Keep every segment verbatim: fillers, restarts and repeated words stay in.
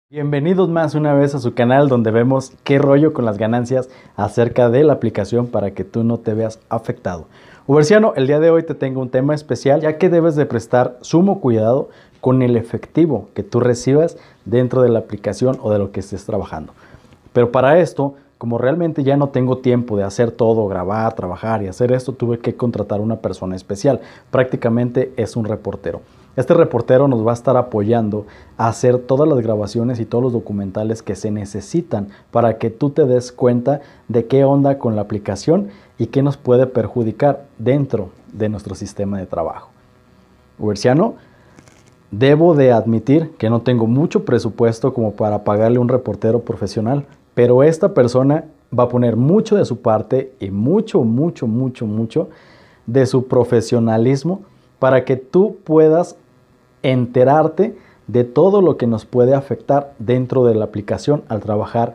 Bienvenidos más una vez a su canal donde vemos qué rollo con las ganancias acerca de la aplicación para que tú no te veas afectado. Uberciano, el día de hoy te tengo un tema especial ya que debes de prestar sumo cuidado con el efectivo que tú recibas dentro de la aplicación o de lo que estés trabajando. Pero para esto, como realmente ya no tengo tiempo de hacer todo, grabar, trabajar y hacer esto, tuve que contratar una persona especial. Prácticamente es un reportero. Este reportero nos va a estar apoyando a hacer todas las grabaciones y todos los documentales que se necesitan para que tú te des cuenta de qué onda con la aplicación y qué nos puede perjudicar dentro de nuestro sistema de trabajo. Uberciano, debo de admitir que no tengo mucho presupuesto como para pagarle un reportero profesional, pero esta persona va a poner mucho de su parte y mucho, mucho, mucho, mucho de su profesionalismo para que tú puedas enterarte de todo lo que nos puede afectar dentro de la aplicación al trabajar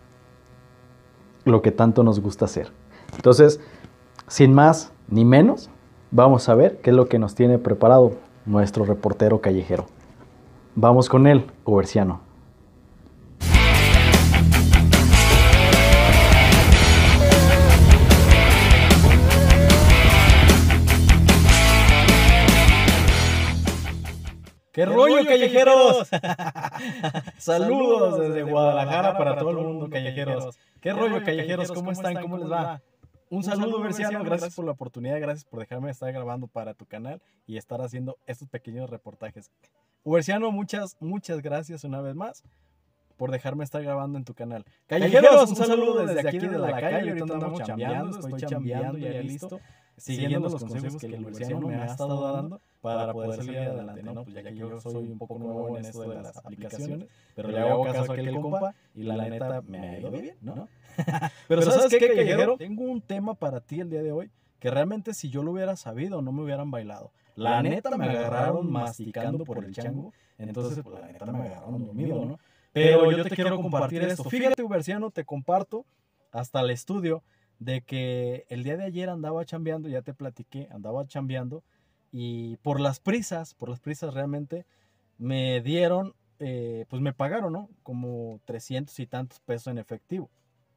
lo que tanto nos gusta hacer. Entonces, sin más ni menos, vamos a ver qué es lo que nos tiene preparado nuestro reportero callejero. Vamos con él, Uberciano. ¿Qué, ¿Qué rollo, callejeros? Saludos desde Guadalajara para todo el mundo, callejeros. ¿Qué rollo, callejeros? ¿Cómo están? ¿Cómo les va? Un saludo, Uberciano. Gracias por la oportunidad, gracias por dejarme estar grabando para tu canal y estar haciendo estos pequeños reportajes. Uberciano, muchas, muchas gracias una vez más por dejarme estar grabando en tu canal. Callejeros, un saludo desde aquí de la calle. Ahorita andamos chambeando, estoy chambeando ya listo, siguiendo los consejos que el Uberciano me ha estado dando para poder salir adelante, ¿no? Pues ya que yo soy un poco nuevo en esto de las aplicaciones, pero le hago caso a aquel compa y la neta me ha ido bien, ¿no? Pero ¿sabes qué, callejero? Tengo un tema para ti el día de hoy que realmente si yo lo hubiera sabido no me hubieran bailado. La neta me agarraron masticando por el chango, entonces pues la neta me agarraron dormido, ¿no? Pero yo te quiero compartir esto. Fíjate, Uberciano, te comparto hasta el estudio de que el día de ayer andaba chambeando, ya te platiqué, andaba chambeando y por las prisas, por las prisas realmente me dieron, eh, pues me pagaron, ¿no? Como trescientos y tantos pesos en efectivo.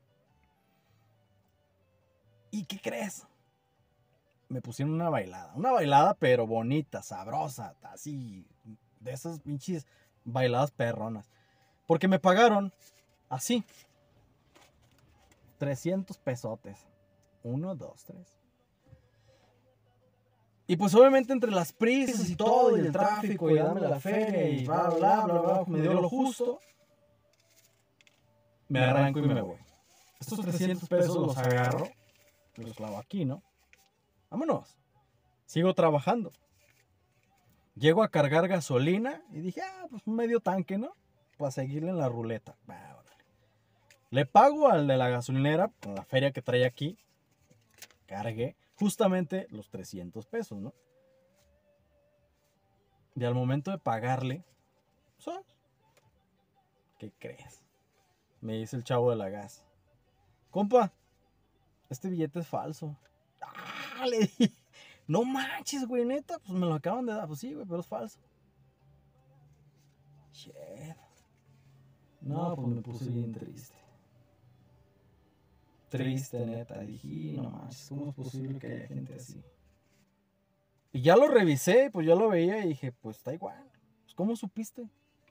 ¿Y qué crees? Me pusieron una bailada, una bailada pero bonita, sabrosa, así, de esas pinches bailadas perronas. Porque me pagaron así. trescientos pesotes. Uno, dos, tres. Y pues obviamente entre las prisas y todo, y el tráfico, y darme la feria, y bla, bla, bla, bla, me dio lo justo. Me arranco y me voy. Estos trescientos pesos los agarro, los clavo aquí, ¿no? Vámonos. Sigo trabajando. Llego a cargar gasolina y dije, ah, pues un medio tanque, ¿no? Para seguirle en la ruleta. Bah, le pago al de la gasolinera con la feria que trae aquí. Cargué justamente los trescientos pesos, ¿no? Y al momento de pagarle, ¿sabes? ¿Qué crees? Me dice el chavo de la gas. Compa, este billete es falso. ¡Ah! Le dije, no manches, güey, neta, pues me lo acaban de dar. Pues sí, güey, pero es falso. Shit. No, pues me puse bien triste. Triste, neta. Dije, no manches, ¿cómo es posible que haya gente así? Y ya lo revisé, pues yo lo veía y dije, pues está igual. Pues, ¿cómo supiste?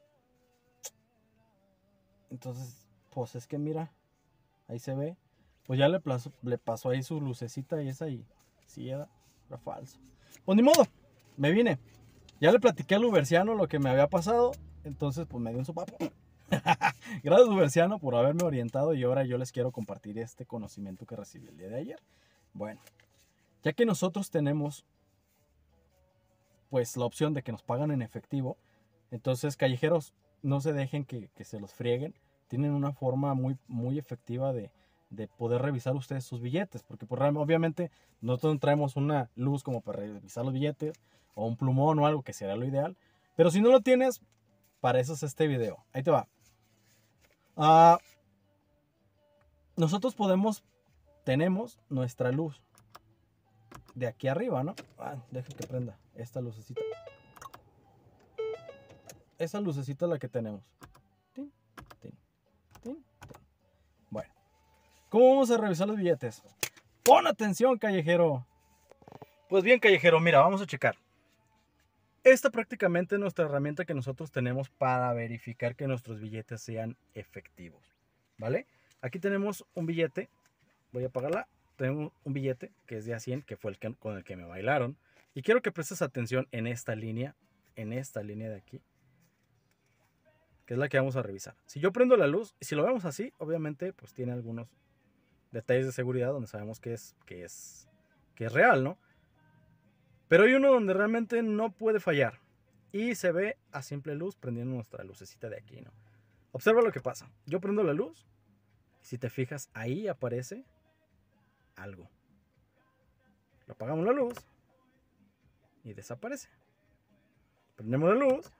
Entonces, pues es que mira, ahí se ve. Pues ya le, plazo, le pasó ahí su lucecita y esa y sí era, era falso. Pues ni modo, me vine. Ya le platiqué al Uberciano lo que me había pasado. Entonces, pues me dio un sopapo. Gracias, Uberciano, por haberme orientado y ahora yo les quiero compartir este conocimiento que recibí el día de ayer. Bueno, ya que nosotros tenemos pues la opción de que nos pagan en efectivo, entonces, callejeros, no se dejen que, que se los frieguen. Tienen una forma muy, muy efectiva de, de poder revisar ustedes sus billetes, porque pues, obviamente nosotros no traemos una luz como para revisar los billetes o un plumón o algo que sería lo ideal, pero si no lo tienes, para eso es este video. Ahí te va. Uh, nosotros podemos, tenemos nuestra luz de aquí arriba, ¿no? Ah, deja que prenda esta lucecita. Esa lucecita es la que tenemos. tin, tin, tin. Bueno, ¿cómo vamos a revisar los billetes? ¡Pon atención, callejero! Pues bien, callejero, mira, vamos a checar. Esta prácticamente es nuestra herramienta que nosotros tenemos para verificar que nuestros billetes sean efectivos, ¿vale? Aquí tenemos un billete, voy a apagarla. Tenemos un billete que es de a cien, que fue el que, con el que me bailaron. Y quiero que prestes atención en esta línea, en esta línea de aquí, que es la que vamos a revisar. Si yo prendo la luz, y si lo vemos así, obviamente, pues tiene algunos detalles de seguridad donde sabemos que es, que es, que es real, ¿no? Pero hay uno donde realmente no puede fallar. Y se ve a simple luz prendiendo nuestra lucecita de aquí, ¿no? Observa lo que pasa. Yo prendo la luz. Si te fijas, ahí aparece algo. Lo apagamos la luz. Y desaparece. Prendemos la luz.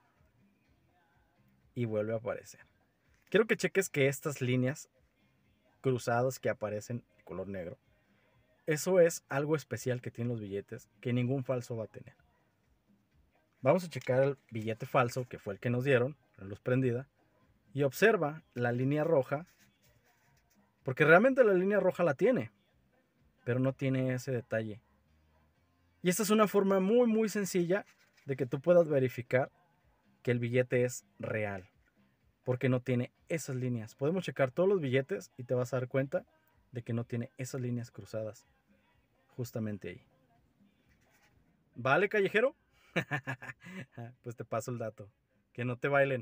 Y vuelve a aparecer. Quiero que cheques que estas líneas cruzadas que aparecen de color negro, eso es algo especial que tienen los billetes que ningún falso va a tener. Vamos a checar el billete falso, que fue el que nos dieron, la luz prendida, y observa la línea roja, porque realmente la línea roja la tiene, pero no tiene ese detalle. Y esta es una forma muy muy sencilla de que tú puedas verificar que el billete es real, porque no tiene esas líneas. Podemos checar todos los billetes y te vas a dar cuenta de que no tiene esas líneas cruzadas justamente ahí. ¿Vale, callejero? Pues te paso el dato. Que no te bailen.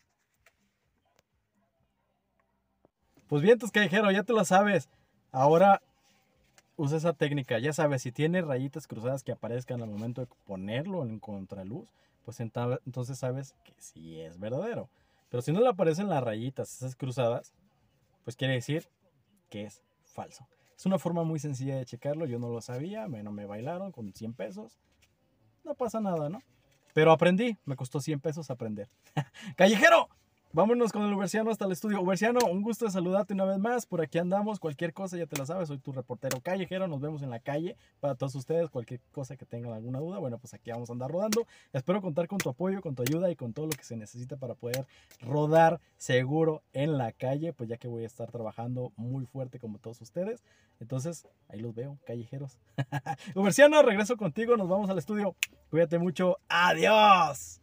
Pues bien, tus callejero, ya te lo sabes. Ahora usa esa técnica. Ya sabes, si tiene rayitas cruzadas que aparezcan al momento de ponerlo en contraluz, pues entonces sabes que sí es verdadero. Pero si no le aparecen las rayitas, esas cruzadas, pues quiere decir que es falso. Es una forma muy sencilla de checarlo. Yo no lo sabía. Bueno, me bailaron con cien pesos. No pasa nada, ¿no? Pero aprendí. Me costó cien pesos aprender. ¡Callejero! Vámonos con el Uberciano hasta el estudio. Uberciano, un gusto de saludarte una vez más. Por aquí andamos. Cualquier cosa ya te la sabes. Soy tu reportero callejero. Nos vemos en la calle. Para todos ustedes, cualquier cosa que tengan alguna duda, bueno, pues aquí vamos a andar rodando. Espero contar con tu apoyo, con tu ayuda y con todo lo que se necesita para poder rodar seguro en la calle. Pues ya que voy a estar trabajando muy fuerte como todos ustedes. Entonces, ahí los veo, callejeros. Uberciano, regreso contigo. Nos vamos al estudio. Cuídate mucho. ¡Adiós!